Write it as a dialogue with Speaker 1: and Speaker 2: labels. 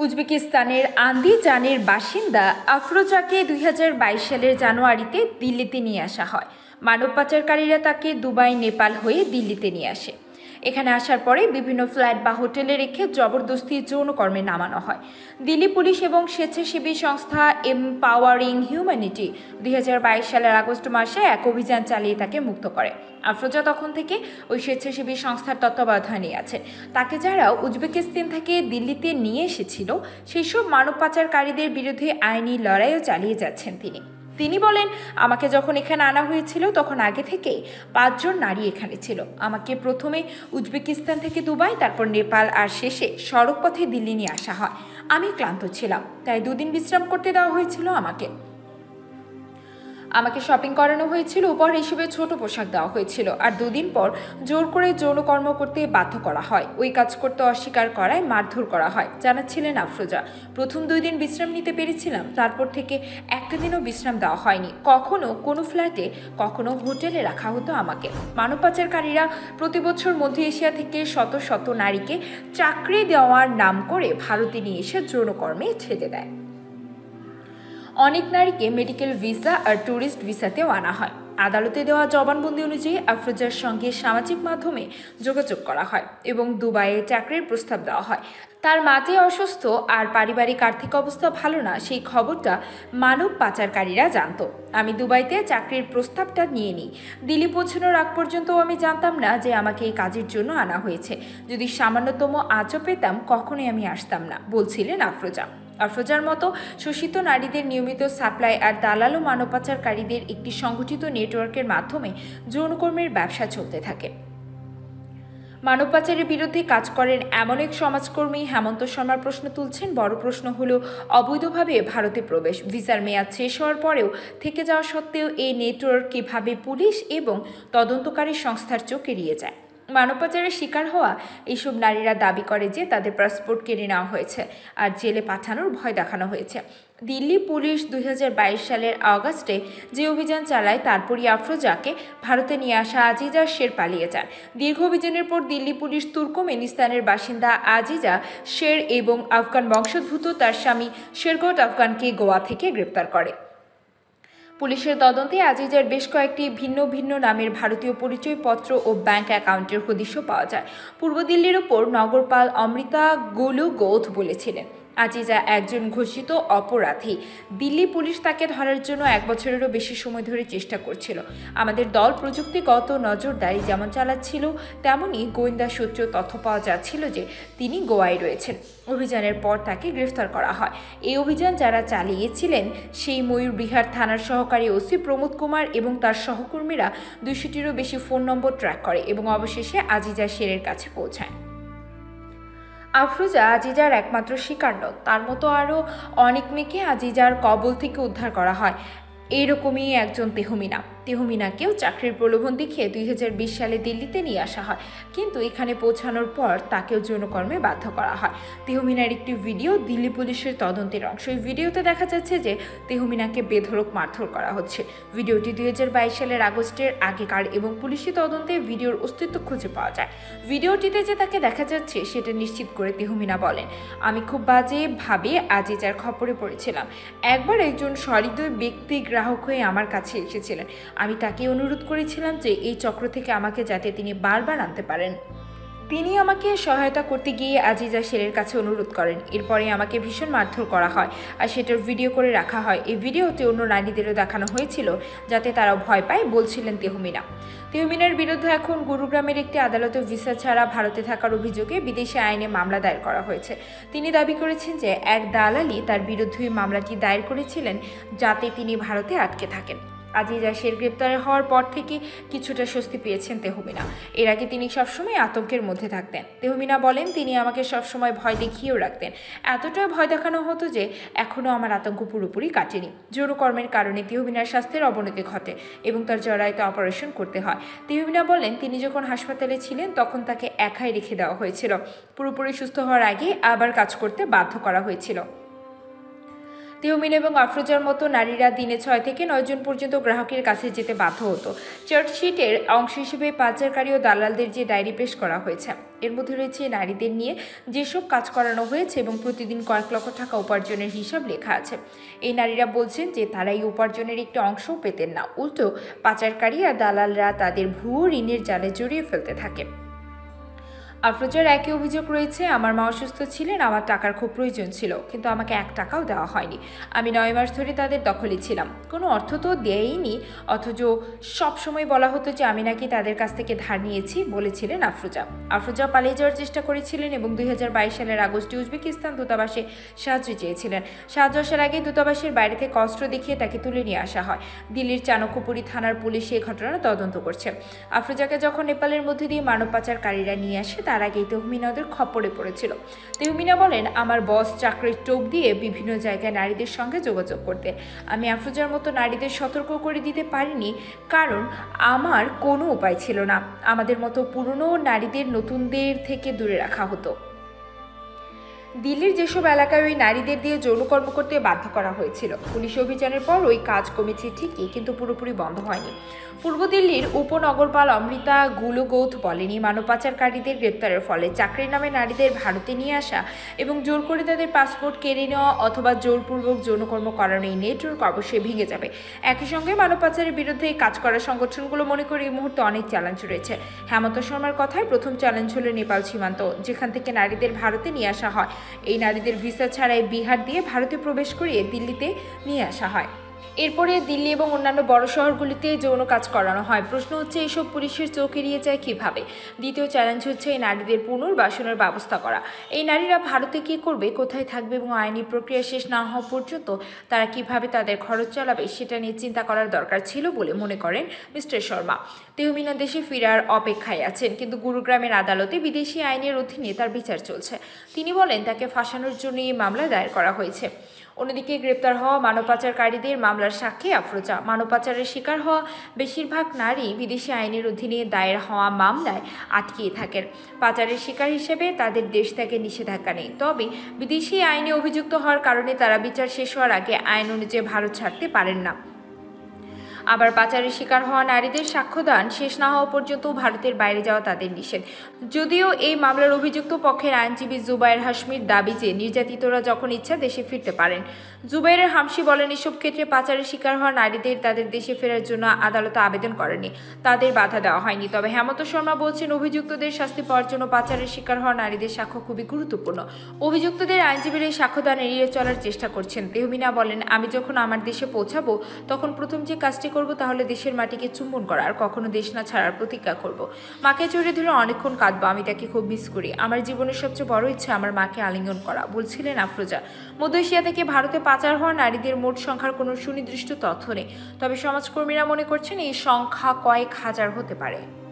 Speaker 1: উজবেকিস্তানের আন্দিজানের বাসিন্দা আফরোজাকে ২০২২ সালের জানুয়ারিতে দিল্লিতে নিয়ে আসা হয়। মানব পাচারকারীরা তাকে দুবাই, নেপাল হয়ে দিল্লিতে নিয়ে আসে। এখানে আসার পরে বিভিন্ন ফ্ল্যাট বা হোটেলে রেখে জবরদস্তি যৌনকর্মে নামানো হয়। দিল্লি পুলিশ এবং স্বেচ্ছাসেবী সংস্থা এম্পাওয়ারিং হিউম্যানিটি ২০২২ সালের আগস্ট মাসে এক অভিযান চালিয়ে তাকে মুক্ত করে। আফরোজা তখন থেকে ওই স্বেচ্ছাসেবী সংস্থার তত্ত্বাবধানে আছেন। তাকে যারা উজবেকিস্তান থেকে দিল্লিতে নিয়ে এসেছিল সেই সব মানব পাচারকারীদের বিরুদ্ধে আইনি লড়াইও চালিয়ে যাচ্ছেন তিনি বলেন, আমাকে যখন এখানে আনা হয়েছিল তখন আগে থেকেই ৫ জন নারী এখানে ছিল। আমাকে প্রথমে উজবেকিস্তান থেকে দুবাই, তারপর নেপাল আর শেষে সড়ক পথে দিল্লি নিয়ে আসা হয়। আমি ক্লান্ত ছিলাম, তাই ২ দিন বিশ্রাম করতে দেওয়া হয়েছিল। আমাকে শপিং করানো হয়েছিল, উপহার হিসেবে ছোট পোশাক দেওয়া হয়েছিল, আর ২ দিন পর জোর করে যৌনকর্ম করতে বাধ্য করা হয়। ওই কাজ করতে অস্বীকার করায় মারধর করা হয়, জানাচ্ছিলেন আফরোজা। প্রথম ২ দিন বিশ্রাম নিতে পেরেছিলাম, তারপর থেকে একটা দিনও বিশ্রাম দেওয়া হয়নি। কখনো কোনো ফ্ল্যাটে, কখনো হোটেলে রাখা হতো আমাকে। মানব পাচারকারীরা প্রতি বছর মধ্য এশিয়া থেকে শত শত নারীকে চাকরি দেওয়ার নাম করে ভারতে নিয়ে এসে যৌনকর্মে ছেড়ে দেয়। অনেক নারীকে মেডিকেল ভিসা আর ট্যুরিস্ট ভিসাতেও আনা হয়। আদালতে দেওয়া জবানবন্দি অনুযায়ী আফরোজার সঙ্গে সামাজিক মাধ্যমে যোগাযোগ করা হয় এবং দুবাইয়ে চাকরির প্রস্তাব দেওয়া হয়। তার মা যে অসুস্থ আর পারিবারিক আর্থিক অবস্থা ভালো না, সেই খবরটা মানব পাচারকারীরা জানত। আমি দুবাইতে চাকরির প্রস্তাবটা নিয়ে নিই। দিল্লি পৌঁছানোর আগ পর্যন্তও আমি জানতাম না যে আমাকে এই কাজের জন্য আনা হয়েছে। যদি সামান্যতম আঁচও পেতাম, কখনোই আমি আসতাম না, বলছিলেন আফরোজা। আফরোজার মতো শোষিত নারীদের নিয়মিত সাপ্লাই আর দালাল ও মানব পাচারকারীদের একটি সংগঠিত নেটওয়ার্কের মাধ্যমে যৌনকর্মের ব্যবসা চলতে থাকে। মানব পাচারের বিরুদ্ধে কাজ করেন এমন এক সমাজকর্মী হেমন্ত শর্মার প্রশ্ন তুলছেন। বড় প্রশ্ন হলো অবৈধভাবে ভারতে প্রবেশ। ভিসার মেয়াদ শেষ হওয়ার পরেও থেকে যাওয়া সত্ত্বেও এই নেটওয়ার্ক কীভাবে পুলিশ এবং তদন্তকারী সংস্থার চোখ এড়িয়ে যায়। মানব পাচারের শিকার হওয়া এইসব নারীরা দাবি করে যে তাদের পাসপোর্ট কেড়ে নেওয়া হয়েছে আর জেলে পাঠানোর ভয় দেখানো হয়েছে। দিল্লি পুলিশ ২০২২ সালের আগস্টে যে অভিযান চালায়, তারপরই আফরোজাকে ভারতে নিয়ে আসা আজিজা শের পালিয়ে যান। দীর্ঘ অভিযানের পর দিল্লি পুলিশ তুর্কমেনিস্তানের বাসিন্দা আজিজা শের এবং আফগান বংশোদ্ভূত তার স্বামী শেরগট আফগানকে গোয়া থেকে গ্রেপ্তার করে। পুলিশের তদন্তে আজিজার বেশ কয়েকটি ভিন্ন ভিন্ন নামের ভারতীয় পরিচয়পত্র ও ব্যাংক অ্যাকাউন্টের হদিশও পাওয়া যায়। পূর্ব দিল্লির ওপর নগরপাল অমৃতা গোলু গৌথ বলেছিলেন, আজিজা একজন ঘোষিত অপরাধী। দিল্লি পুলিশ তাকে ধরার জন্য ১ বছরেরও বেশি সময় ধরে চেষ্টা করছিল। আমাদের দল প্রযুক্তিগত নজরদারি যেমন চালাচ্ছিল, তেমনি গোয়েন্দা সূত্র তথ্য পাওয়া যাচ্ছিল যে তিনি গোয়ায় রয়েছেন। অভিযানের পর তাকে গ্রেফতার করা হয়। এই অভিযান যারা চালিয়েছিলেন সেই ময়ূরবিহার থানার সহকারী ওসি প্রমোদ কুমার এবং তার সহকর্মীরা ২০০টিরও বেশি ফোন নম্বর ট্র্যাক করে এবং অবশেষে আজিজা শেরের কাছে পৌঁছায়। আফরোজা আজিজার একমাত্র শিকার নন, তার মতো আরও অনেক মেয়েকে আজিজার কবল থেকে উদ্ধার করা হয়। এইরকমই একজন তেহমিনাকেও চাকরির প্রলোভন দেখিয়ে ২০২০ সালে দিল্লিতে নিয়ে আসা হয়, কিন্তু এখানে পৌঁছানোর পর তাকেও যৌনকর্মে বাধ্য করা হয়। তেহমিনার একটি ভিডিও দিল্লি পুলিশের তদন্তের অংশ। এই ভিডিওতে দেখা যাচ্ছে যে তেহমিনাকে বেধড়ক মারধর করা হচ্ছে। ভিডিওটি ২০২২ সালের আগস্টের আগেকার এবং পুলিশি তদন্তে ভিডিওর অস্তিত্ব খুঁজে পাওয়া যায়। ভিডিওটিতে যে তাকে দেখা যাচ্ছে সেটা নিশ্চিত করে তেহমিনা বলেন, আমি খুব বাজেভাবে আজিজার খপ্পরে পড়েছিলাম। একবার একজন সহৃদয় ব্যক্তি গ্রাহক হয়ে আমার কাছে এসেছিলেন। আমি তাকে অনুরোধ করেছিলাম যে এই চক্র থেকে আমাকে যাতে তিনি বারবার আনতে পারেন। তিনি আমাকে সহায়তা করতে গিয়ে আজিজা শেরের কাছে অনুরোধ করেন। এরপরে আমাকে ভীষণ মারধর করা হয় আর সেটার ভিডিও করে রাখা হয়। এই ভিডিওতে অন্য নারীদেরও দেখানো হয়েছিল যাতে তারা ভয় পায়, বলছিলেন তেহমিনার বিরুদ্ধে এখন গুরুগ্রামের একটি আদালতে ভিসা ছাড়া ভারতে থাকার অভিযোগে বিদেশি আইনে মামলা দায়ের করা হয়েছে। তিনি দাবি করেছেন যে এক দালালি তার বিরুদ্ধে মামলাটি দায়ের করেছিলেন যাতে তিনি ভারতে আটকে থাকেন। আজিজা শের গ্রেপ্তার হওয়ার পর থেকে কিছুটা স্বস্তি পেয়েছেন তেহমিনা। এর আগে তিনি সবসময় আতঙ্কের মধ্যে থাকতেন। তেহমিনা বলেন, তিনি আমাকে সবসময় ভয় দেখিয়েও রাখতেন। এতটা ভয় দেখানো হতো যে এখনও আমার আতঙ্ক পুরোপুরি কাটেনি। যৌনকর্মের কারণে তেহমিনার স্বাস্থ্যের অবনতি ঘটে এবং তার জরায়ুতে অপারেশন করতে হয়। তেহমিনা বলেন, তিনি যখন হাসপাতালে ছিলেন তখন তাকে একাই রেখে দেওয়া হয়েছিল। পুরোপুরি সুস্থ হওয়ার আগে আবার কাজ করতে বাধ্য করা হয়েছিল। তেহমিন এবং আফরোজার মতো নারীরা দিনে 6 থেকে 9 জন পর্যন্ত গ্রাহকের কাছে যেতে বাধ্য হতো। চার্জশিটের অংশ হিসেবে পাচারকারী ও দালালদের যে ডায়েরি পেশ করা হয়েছে, এর মধ্যে রয়েছে নারীদের নিয়ে যেসব কাজ করানো হয়েছে এবং প্রতিদিন কয়েক লক্ষ টাকা উপার্জনের হিসাব লেখা আছে। এই নারীরা বলছেন যে তারা এই উপার্জনের একটি অংশও পেতেন না, উল্টো পাচারকারী আর দালালরা তাদের ভুয়ো ঋণের জালে জড়িয়ে ফেলতে থাকে। আফরোজার একই অভিযোগ রয়েছে, আমার মা অসুস্থ ছিলেন, আমার টাকার খুব প্রয়োজন ছিল, কিন্তু আমাকে 1 টাকাও দেওয়া হয়নি। আমি 9 মাস ধরে তাদের দখলে ছিলাম, কোনো অর্থ তো দেয়নি, অথচ সবসময় বলা হতো যে আমি নাকি তাদের কাছ থেকে ধার নিয়েছি, বলেছিলেন আফরোজা। আফরোজা পালিয়ে যাওয়ার চেষ্টা করেছিলেন এবং 2022 সালের আগস্টে উজবেকিস্তান দূতাবাসে সাহায্য চেয়েছিলেন। সাহায্য আসার আগে দূতাবাসের বাইরে থেকে অস্ত্র দেখিয়ে তাকে তুলে নিয়ে আসা হয়। দিল্লির চাণক্যপুরী থানার পুলিশ এই ঘটনা তদন্ত করছে। আফরোজাকে যখন নেপালের মধ্যে দিয়ে মানব পাচারকারীরা নিয়ে আসে, তার আগেই তেহমিনা ওদের খপ্পরে পড়েছিল। তেহমিনা বলেন, আমার বস চাকরির টোপ দিয়ে বিভিন্ন জায়গায় নারীদের সঙ্গে যোগাযোগ করতে। আমি আফরোজার মতো নারীদের সতর্ক করে দিতে পারিনি, কারণ আমার কোনো উপায় ছিল না। আমাদের মতো পুরনো নারীদের নতুনদের থেকে দূরে রাখা হতো। দিল্লির যেসব এলাকায় ওই নারীদের দিয়ে যৌনকর্ম করতে বাধ্য করা হয়েছিল, পুলিশ অভিযানের পর ওই কাজ কমেছে ঠিকই, কিন্তু পুরোপুরি বন্ধ হয়নি। পূর্ব দিল্লির উপনগরপাল অমৃতা গুলগৌথ বলেনি, মানব পাচারকারীদের গ্রেপ্তারের ফলে চাকরির নামে নারীদের ভারতে নিয়ে আসা এবং জোর করে তাদের পাসপোর্ট কেড়ে নেওয়া অথবা জোরপূর্বক যৌনকর্ম করানো এই নেটওয়ার্ক অবশ্যই ভেঙে যাবে। একই সঙ্গে মানব পাচারের বিরুদ্ধে কাজ করা সংগঠনগুলো মনে করে এই মুহূর্তে অনেক চ্যালেঞ্জ রয়েছে। হেমন্ত শর্মার কথায় প্রথম চ্যালেঞ্জ হলো নেপাল সীমান্ত, যেখান থেকে নারীদের ভারতে নিয়ে আসা হয়। এই নারীদের ভিসা ছাড়াই বিহার দিয়ে ভারতে প্রবেশ করিয়ে দিল্লিতে নিয়ে আসা হয়। এরপরে দিল্লি এবং অন্যান্য বড় শহরগুলিতে যৌন কাজ করানো হয়। প্রশ্ন হচ্ছে, এসব পুলিশের চোখ এড়িয়ে যায় কীভাবে? দ্বিতীয় চ্যালেঞ্জ হচ্ছে এই নারীদের পুনর্বাসনের ব্যবস্থা করা। এই নারীরা ভারতে কী করবে, কোথায় থাকবে এবং আইনি প্রক্রিয়া শেষ না হওয়া পর্যন্ত তারা কিভাবে তাদের খরচ চালাবে, সেটা নিয়ে চিন্তা করার দরকার ছিল বলে মনে করেন মিস্টার শর্মা। তেহমিনা দেশে ফেরার অপেক্ষায় আছেন, কিন্তু গুরুগ্রামের আদালতে বিদেশি আইনের অধীনে তার বিচার চলছে। তিনি বলেন, তাকে ফাঁসানোর জন্য এই মামলা দায়ের করা হয়েছে। অন্যদিকে গ্রেপ্তার হওয়া মানব পাচারকারীদের মামলার সাক্ষী আফরোজা। মানব পাচারের শিকার হওয়া বেশিরভাগ নারী বিদেশি আইনের অধীনে দায়ের হওয়া মামলায় আটকিয়ে থাকেন। পাচারের শিকার হিসেবে তাদের দেশ ত্যাগের নিষেধাজ্ঞা নেই, তবে বিদেশি আইনে অভিযুক্ত হওয়ার কারণে তারা বিচার শেষ হওয়ার আগে আইন অনুযায়ী ভারত ছাড়তে পারেন না। আবার পাচারের শিকার হওয়া নারীদের সাক্ষ্যদান শেষ না হওয়া পর্যন্ত ভারতের বাইরে যাওয়া তাদের নিষেধ। যদিও এই মামলার অভিযুক্ত পক্ষের আইনজীবী জুবায়ের হাশমির দাবি যে নির্যাতিতরা যখন ইচ্ছা দেশে ফিরতে পারেন। জুবায়ের হামশি বলেন, এসব ক্ষেত্রে পাচারের শিকার হওয়া নারীদের তাদের দেশে ফেরার জন্য আদালতে আবেদন করেনি, তাদের বাধা দেওয়া হয়নি। তবে হেমন্ত শর্মা বলছেন, অভিযুক্তদের শাস্তি পাওয়ার জন্য পাচারের শিকার হওয়া নারীদের সাক্ষ্য খুবই গুরুত্বপূর্ণ। অভিযুক্তদের আইনজীবীরা এই সাক্ষ্যদান এড়িয়ে চলার চেষ্টা করছেন। তেহমিনা বলেন, আমি যখন আমার দেশে পৌঁছাবো তখন প্রথম যে কাজটি করব তাহলে দেশের মাটিকে চুম্বন করা আর কখনো দেশ না ছাড়ার প্রতিজ্ঞা করব। মাকে জড়িয়ে ধরে অনেকক্ষণ কাঁদবো, আমি তাকে খুব মিস করি। আমার জীবনের সবচেয়ে বড় ইচ্ছা আমার মাকে আলিঙ্গন করা, বলছিলেন আফরোজা। মধ্য এশিয়া থেকে ভারতে পাচার হওয়া নারীদের মোট সংখ্যার কোনো সুনির্দিষ্ট তথ্য নেই, তবে সমাজকর্মীরা মনে করছেন এই সংখ্যা কয়েক হাজার হতে পারে।